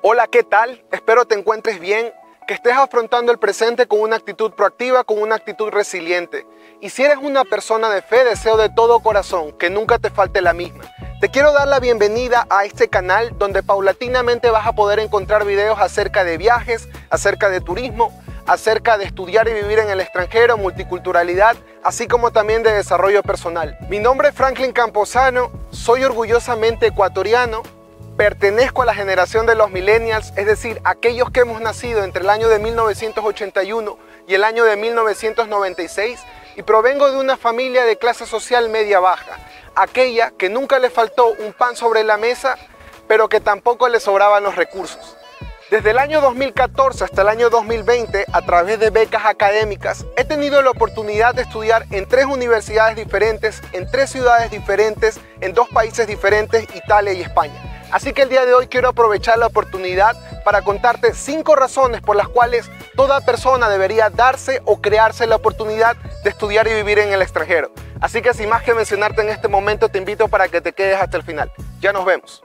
Hola, ¿qué tal? Espero te encuentres bien, que estés afrontando el presente con una actitud proactiva, con una actitud resiliente. Y si eres una persona de fe, deseo de todo corazón que nunca te falte la misma. Te quiero dar la bienvenida a este canal donde paulatinamente vas a poder encontrar videos acerca de viajes, acerca de turismo, acerca de estudiar y vivir en el extranjero, multiculturalidad, así como también de desarrollo personal. Mi nombre es Franklin Camposano, soy orgullosamente ecuatoriano, pertenezco a la generación de los millennials, es decir, aquellos que hemos nacido entre el año de 1981 y el año de 1996, y provengo de una familia de clase social media-baja, aquella que nunca le faltó un pan sobre la mesa, pero que tampoco le sobraban los recursos. Desde el año 2014 hasta el año 2020, a través de becas académicas, he tenido la oportunidad de estudiar en 3 universidades diferentes, en 3 ciudades diferentes, en 2 países diferentes, Italia y España. Así que el día de hoy quiero aprovechar la oportunidad para contarte 5 razones por las cuales toda persona debería darse o crearse la oportunidad de estudiar y vivir en el extranjero. Así que sin más que mencionarte en este momento, te invito para que te quedes hasta el final. Ya nos vemos.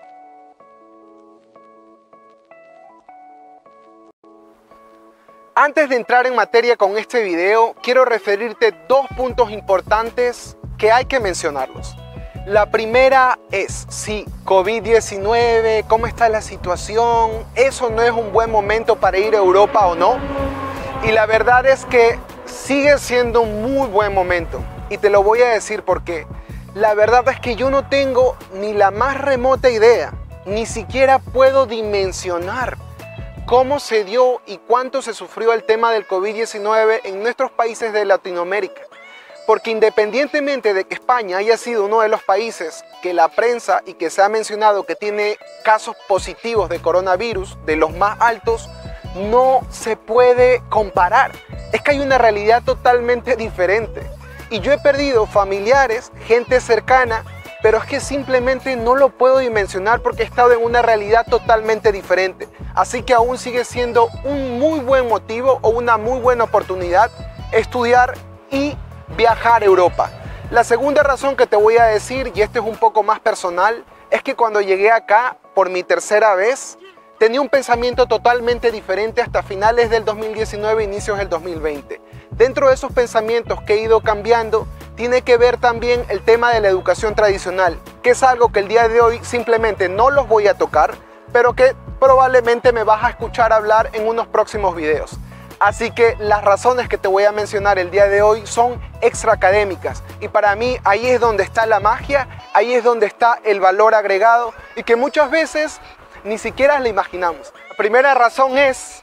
Antes de entrar en materia con este video, quiero referirte 2 puntos importantes que hay que mencionarlos. La primera es, sí, COVID-19, ¿cómo está la situación? ¿Eso no es un buen momento para ir a Europa o no? Y la verdad es que sigue siendo un muy buen momento. Y te lo voy a decir por qué. La verdad es que yo no tengo ni la más remota idea, ni siquiera puedo dimensionar cómo se dio y cuánto se sufrió el tema del COVID-19 en nuestros países de Latinoamérica. Porque independientemente de que España haya sido uno de los países que la prensa y que se ha mencionado que tiene casos positivos de coronavirus, de los más altos, no se puede comparar. Es que hay una realidad totalmente diferente. Y yo he perdido familiares, gente cercana, pero es que simplemente no lo puedo dimensionar porque he estado en una realidad totalmente diferente. Así que aún sigue siendo un muy buen motivo o una muy buena oportunidad estudiar y viajar a Europa. La segunda razón que te voy a decir, y esto es un poco más personal, es que cuando llegué acá por mi tercera vez, tenía un pensamiento totalmente diferente hasta finales del 2019, inicios del 2020. Dentro de esos pensamientos que he ido cambiando, tiene que ver también el tema de la educación tradicional, que es algo que el día de hoy simplemente no los voy a tocar, pero que probablemente me vas a escuchar hablar en unos próximos videos. Así que las razones que te voy a mencionar el día de hoy son extraacadémicas y para mí ahí es donde está la magia, ahí es donde está el valor agregado y que muchas veces ni siquiera la imaginamos. La primera razón es,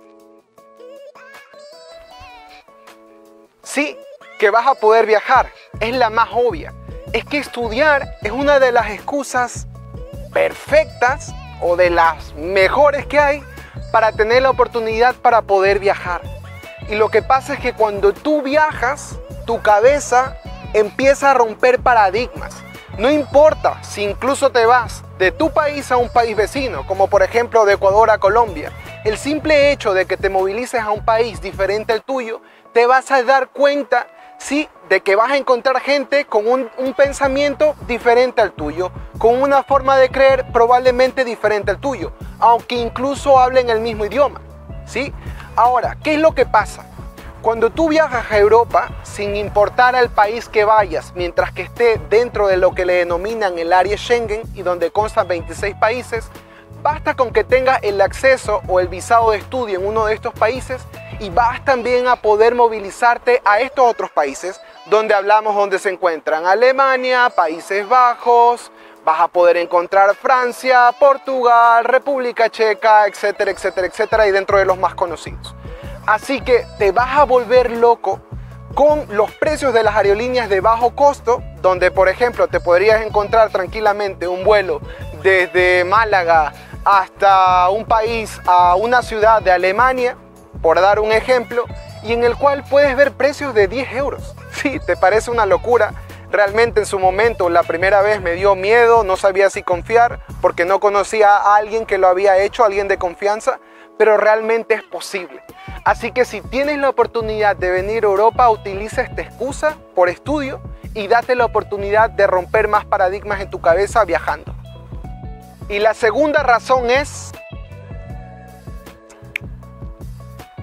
sí, que vas a poder viajar, es la más obvia. Es que estudiar es una de las excusas perfectas o de las mejores que hay para tener la oportunidad para poder viajar. Y lo que pasa es que cuando tú viajas, tu cabeza empieza a romper paradigmas. No importa si incluso te vas de tu país a un país vecino, como por ejemplo de Ecuador a Colombia. El simple hecho de que te movilices a un país diferente al tuyo, te vas a dar cuenta, sí, de que vas a encontrar gente con un pensamiento diferente al tuyo, con una forma de creer probablemente diferente al tuyo, aunque incluso hablen el mismo idioma, ¿sí? Ahora, ¿qué es lo que pasa? Cuando tú viajas a Europa, sin importar al país que vayas, mientras que esté dentro de lo que le denominan el área Schengen y donde constan 26 países, basta con que tengas el acceso o el visado de estudio en uno de estos países y vas también a poder movilizarte a estos otros países donde se encuentran Alemania, Países Bajos, vas a poder encontrar Francia, Portugal, República Checa, etcétera, etcétera, etcétera, y dentro de los más conocidos. Así que te vas a volver loco con los precios de las aerolíneas de bajo costo, donde por ejemplo te podrías encontrar tranquilamente un vuelo desde Málaga hasta un país, a una ciudad de Alemania, por dar un ejemplo, y en el cual puedes ver precios de 10 euros. Sí, te parece una locura. Realmente en su momento, la primera vez me dio miedo, no sabía si confiar, porque no conocía a alguien que lo había hecho, alguien de confianza, pero realmente es posible. Así que si tienes la oportunidad de venir a Europa, utiliza esta excusa por estudio y date la oportunidad de romper más paradigmas en tu cabeza viajando. Y la segunda razón es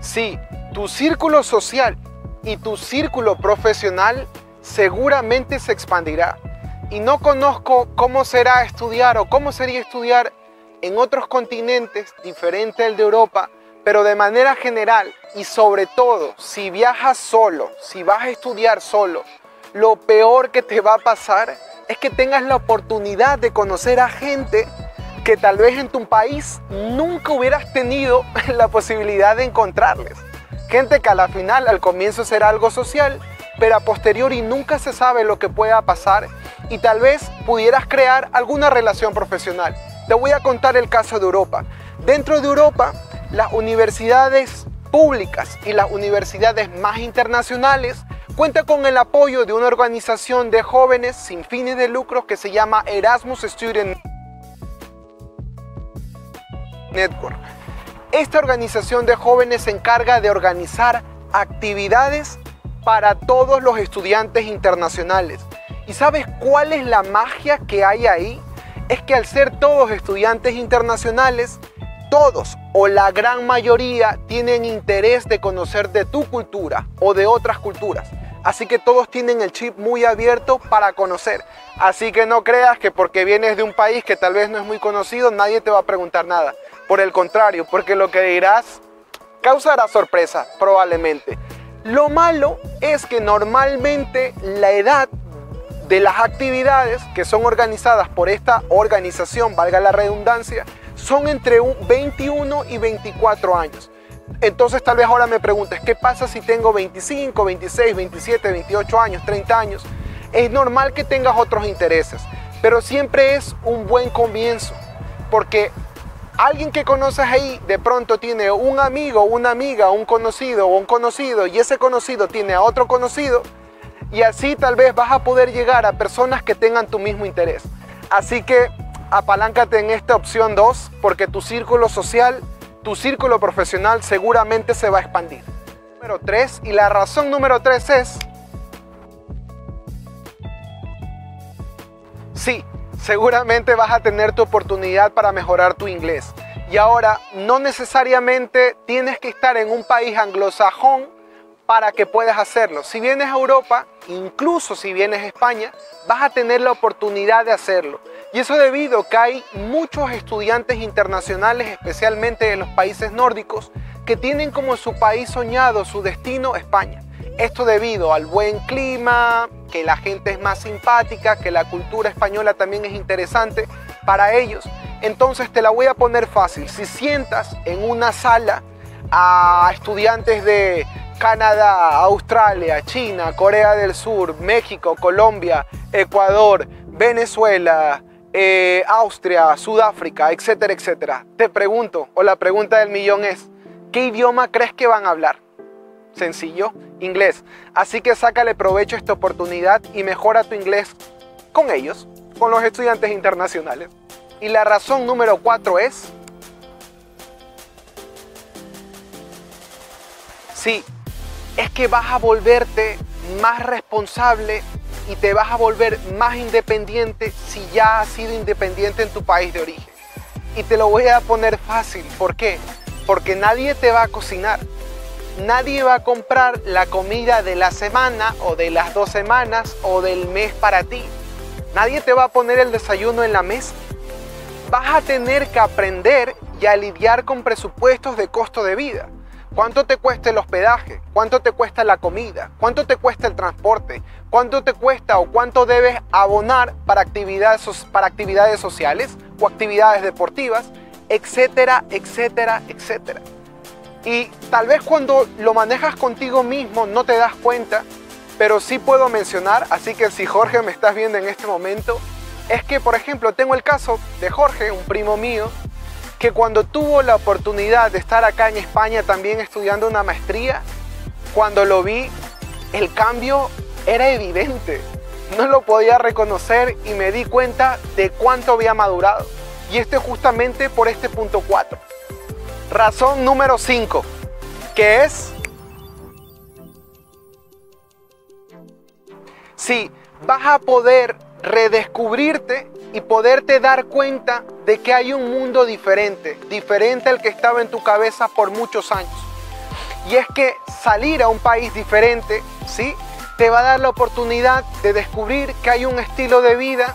Sí, tu círculo social y tu círculo profesional seguramente se expandirá. Y no conozco cómo será estudiar o cómo sería estudiar en otros continentes diferente al de Europa, pero de manera general y sobre todo si viajas solo, si vas a estudiar solo, lo peor que te va a pasar es que tengas la oportunidad de conocer a gente que tal vez en tu país nunca hubieras tenido la posibilidad de encontrarles. Gente que a la final, al comienzo será algo social, pero a posteriori nunca se sabe lo que pueda pasar y tal vez pudieras crear alguna relación profesional. Te voy a contar el caso de Europa. Dentro de Europa, las universidades públicas y las universidades más internacionales cuentan con el apoyo de una organización de jóvenes sin fines de lucro que se llama Erasmus Student Network. Esta organización de jóvenes se encarga de organizar actividades para todos los estudiantes internacionales. ¿Y sabes cuál es la magia que hay ahí? Es que al ser todos estudiantes internacionales, todos o la gran mayoría tienen interés de conocer de tu cultura o de otras culturas. Así que todos tienen el chip muy abierto para conocer. Así que no creas que porque vienes de un país que tal vez no es muy conocido, nadie te va a preguntar nada. Por el contrario, porque lo que dirás causará sorpresa, probablemente. Lo malo es que normalmente la edad de las actividades que son organizadas por esta organización, valga la redundancia, son entre 21 y 24 años. Entonces tal vez ahora me preguntes, ¿qué pasa si tengo 25, 26, 27, 28 años, 30 años? Es normal que tengas otros intereses, pero siempre es un buen comienzo, porque alguien que conoces ahí de pronto tiene un amigo, una amiga, un conocido o un conocido, y ese conocido tiene a otro conocido, y así tal vez vas a poder llegar a personas que tengan tu mismo interés. Así que apaláncate en esta opción 2, porque tu círculo social, tu círculo profesional seguramente se va a expandir. Número 3, y la razón número 3 es, sí, seguramente vas a tener tu oportunidad para mejorar tu inglés. Y ahora, no necesariamente tienes que estar en un país anglosajón para que puedas hacerlo. Si vienes a Europa, incluso si vienes a España, vas a tener la oportunidad de hacerlo. Y eso debido a que hay muchos estudiantes internacionales, especialmente de los países nórdicos, que tienen como su país soñado, su destino, España. Esto debido al buen clima, que la gente es más simpática, que la cultura española también es interesante para ellos. Entonces te la voy a poner fácil. Si sientas en una sala a estudiantes de Canadá, Australia, China, Corea del Sur, México, Colombia, Ecuador, Venezuela, Austria, Sudáfrica, etcétera, etcétera, te pregunto, o la pregunta del millón es, ¿qué idioma crees que van a hablar? Sencillo, inglés. Así que sácale provecho a esta oportunidad y mejora tu inglés con ellos, con los estudiantes internacionales. Y la razón número 4 es, sí, es que vas a volverte más responsable y te vas a volver más independiente si ya has sido independiente en tu país de origen. Y te lo voy a poner fácil. ¿Por qué? Porque nadie te va a cocinar. Nadie va a comprar la comida de la semana o de las 2 semanas o del mes para ti. Nadie te va a poner el desayuno en la mesa. Vas a tener que aprender y a lidiar con presupuestos de costo de vida. ¿Cuánto te cuesta el hospedaje? ¿Cuánto te cuesta la comida? ¿Cuánto te cuesta el transporte? ¿Cuánto te cuesta o cuánto debes abonar para actividades sociales o actividades deportivas? Etcétera, etcétera, etcétera. Y tal vez cuando lo manejas contigo mismo no te das cuenta, pero sí puedo mencionar, así que si Jorge me estás viendo en este momento, es que por ejemplo tengo el caso de Jorge, un primo mío, que cuando tuvo la oportunidad de estar acá en España también estudiando una maestría, cuando lo vi, el cambio era evidente. No lo podía reconocer y me di cuenta de cuánto había madurado. Y esto es justamente por este punto 4. Razón número 5, que es, sí, vas a poder redescubrirte y poderte dar cuenta de que hay un mundo diferente al que estaba en tu cabeza por muchos años. Y es que salir a un país diferente, ¿sí?, te va a dar la oportunidad de descubrir que hay un estilo de vida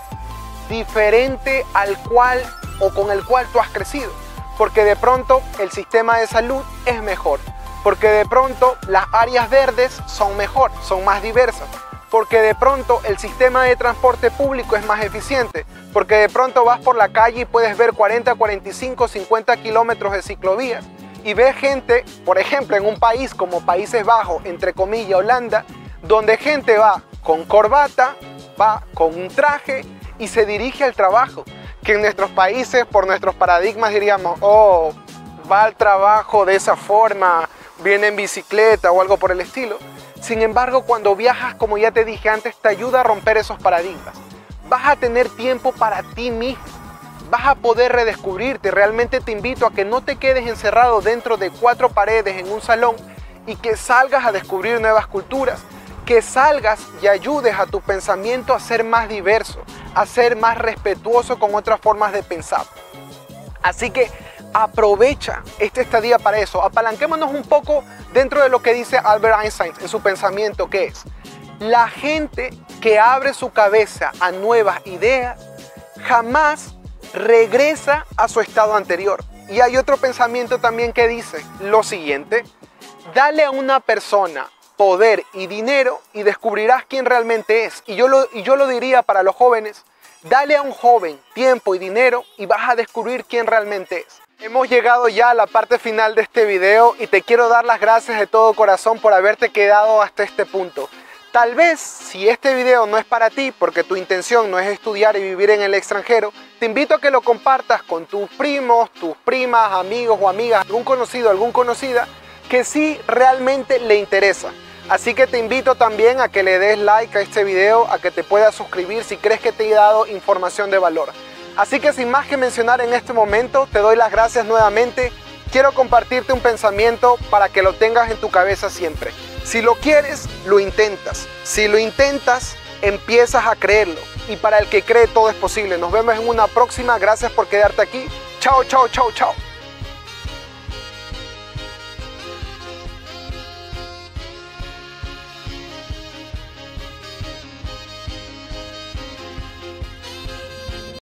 diferente al cual o con el cual tú has crecido. Porque de pronto el sistema de salud es mejor. Porque de pronto las áreas verdes son mejor, son más diversas. Porque de pronto el sistema de transporte público es más eficiente. Porque de pronto vas por la calle y puedes ver 40, 45, 50 kilómetros de ciclovías. Y ves gente, por ejemplo, en un país como Países Bajos, entre comillas, Holanda, donde gente va con corbata, va con un traje y se dirige al trabajo. Que en nuestros países, por nuestros paradigmas, diríamos, oh, va al trabajo de esa forma, viene en bicicleta o algo por el estilo. Sin embargo, cuando viajas, como ya te dije antes, te ayuda a romper esos paradigmas. Vas a tener tiempo para ti mismo. Vas a poder redescubrirte. Realmente te invito a que no te quedes encerrado dentro de 4 paredes en un salón y que salgas a descubrir nuevas culturas. Que salgas y ayudes a tu pensamiento a ser más diverso, a ser más respetuoso con otras formas de pensar. Así que aprovecha esta estadía para eso. Apalanquémonos un poco dentro de lo que dice Albert Einstein en su pensamiento, que es: la gente que abre su cabeza a nuevas ideas jamás regresa a su estado anterior. Y hay otro pensamiento también que dice lo siguiente: dale a una persona poder y dinero y descubrirás quién realmente es. Y yo lo diría para los jóvenes: dale a un joven tiempo y dinero y vas a descubrir quién realmente es. Hemos llegado ya a la parte final de este video y te quiero dar las gracias de todo corazón por haberte quedado hasta este punto. Tal vez si este video no es para ti porque tu intención no es estudiar y vivir en el extranjero, te invito a que lo compartas con tus primos, tus primas, amigos o amigas, algún conocido, alguna conocida que sí realmente le interesa. Así que te invito también a que le des like a este video, a que te puedas suscribir si crees que te he dado información de valor. Así que sin más que mencionar en este momento, te doy las gracias nuevamente. Quiero compartirte un pensamiento para que lo tengas en tu cabeza siempre. Si lo quieres, lo intentas. Si lo intentas, empiezas a creerlo. Y para el que cree, todo es posible. Nos vemos en una próxima. Gracias por quedarte aquí. Chao, chao, chao, chao.